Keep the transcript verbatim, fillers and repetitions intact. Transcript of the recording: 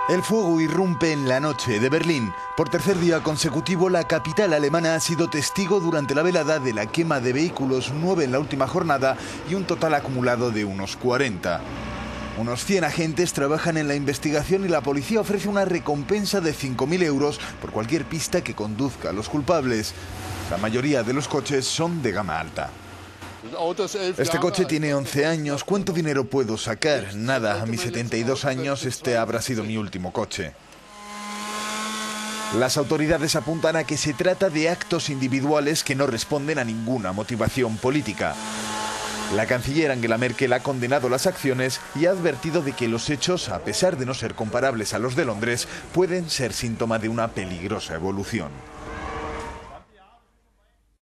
El fuego irrumpe en la noche de Berlín. Por tercer día consecutivo, la capital alemana ha sido testigo durante la velada de la quema de vehículos, nueve en la última jornada y un total acumulado de unos cuarenta. Unos cien agentes trabajan en la investigación y la policía ofrece una recompensa de cinco mil euros por cualquier pista que conduzca a los culpables. La mayoría de los coches son de gama alta. Este coche tiene once años. ¿Cuánto dinero puedo sacar? Nada, a mis setenta y dos años este habrá sido mi último coche. Las autoridades apuntan a que se trata de actos individuales que no responden a ninguna motivación política. La canciller Angela Merkel ha condenado las acciones y ha advertido de que los hechos, a pesar de no ser comparables a los de Londres, pueden ser síntoma de una peligrosa evolución.